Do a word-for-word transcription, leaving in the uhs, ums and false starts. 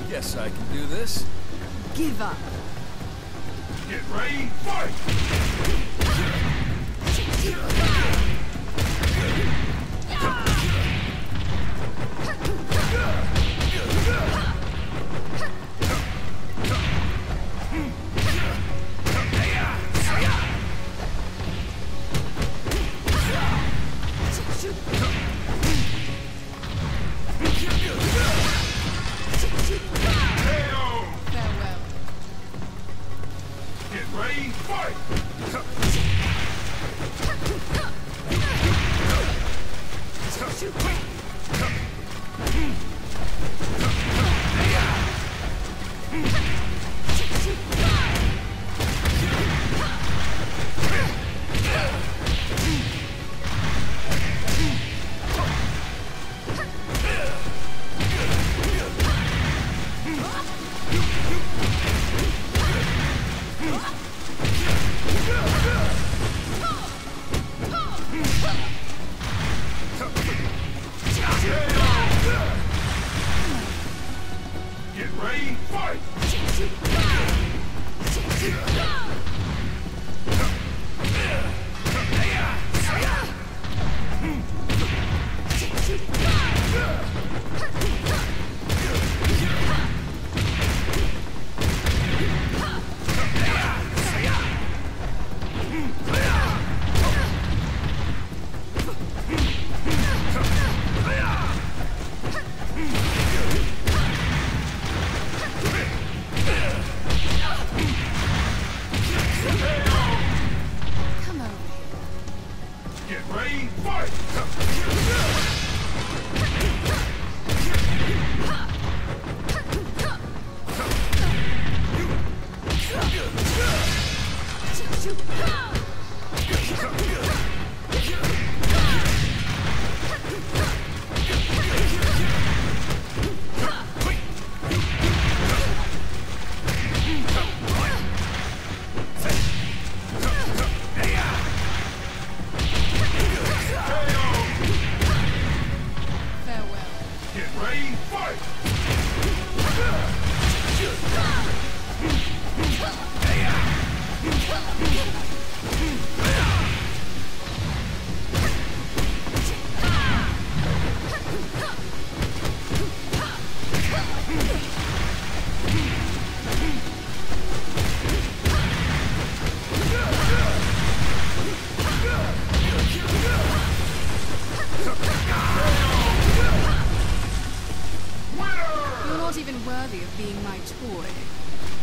Guess I can do this. Give up. Get ready, fight! Farewell. Get ready, fight! Get ready, fight! Come over here. Get ready, fight! Farewell. Get ready, fight! You're not even worthy of being my toy.